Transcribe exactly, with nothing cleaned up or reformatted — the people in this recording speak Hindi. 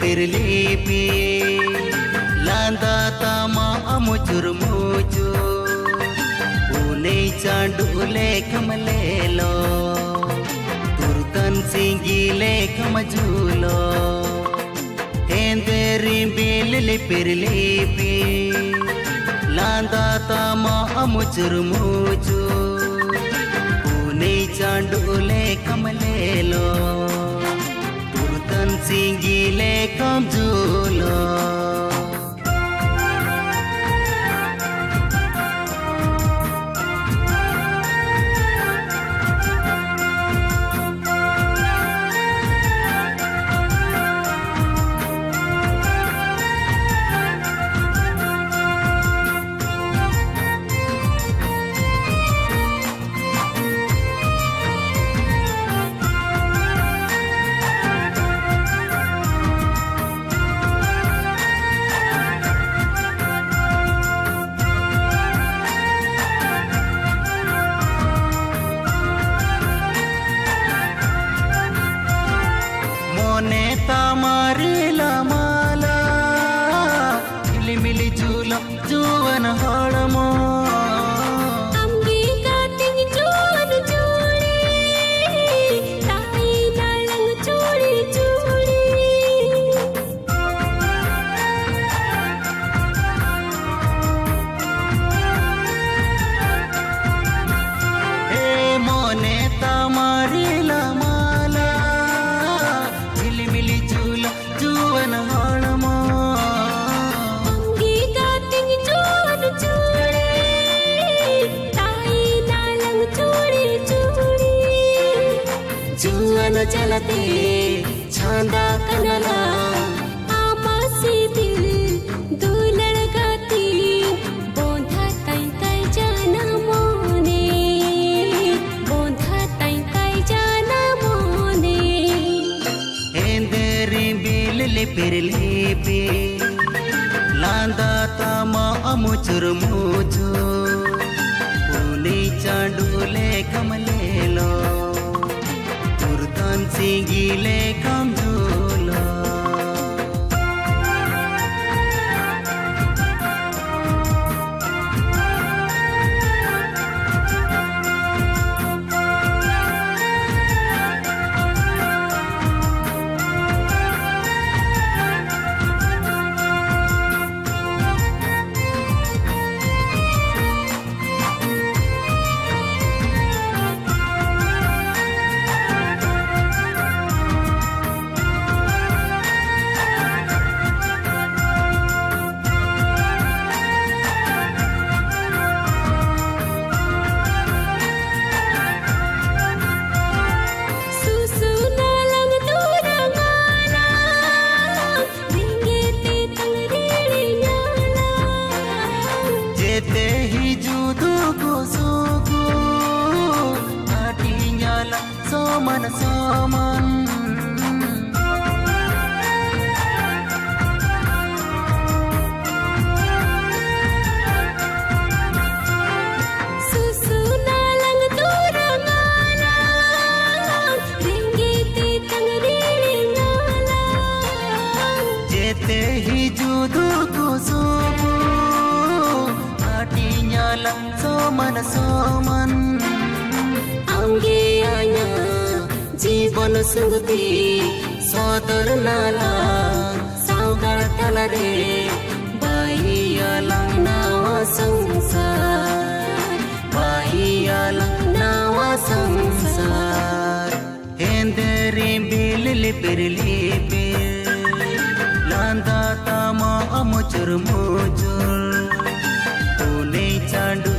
perlipi landa tama amucur mucu unei candu le kamalelo turkan singi le kamajulo enderi billi perlipi landa tama amucur mucu unei candu le kamalelo singi le kamjulo तामारी लामाला मिली मिली झूला जुवन हड़मो अम्बी कातिंग जुवन चूड़ी ताई नालंग चूड़ी चूड़ी हे मोने तामारी लामाला जुवन हड़मो अंगी कातिंग जुवन चूड़ी ताई नालंग चूड़ी चूड़ी जुवन चलते छांदा कनला आमासी दिल दुलड़ गाती बोंधा ताई ताई जाना मोने बोंधा ताई ताई जाना मोने एंदरी बिल्ली perlipi landa tama amucur mucu unei candu le kamalelo turtan singi le kamjulo te hi judu ko suku hati nyala soman soman susu nalang turangala ringgiti tangriri nyala jete hi judu ko suku nyala soman soman अंगे आया जीवन संगति सदर नाला साउदार तलरे बाइयाला नावा संसार बाइयाला नावा संसार एंदरी बिल्ली perlipi landa tama amucur mucur unei candu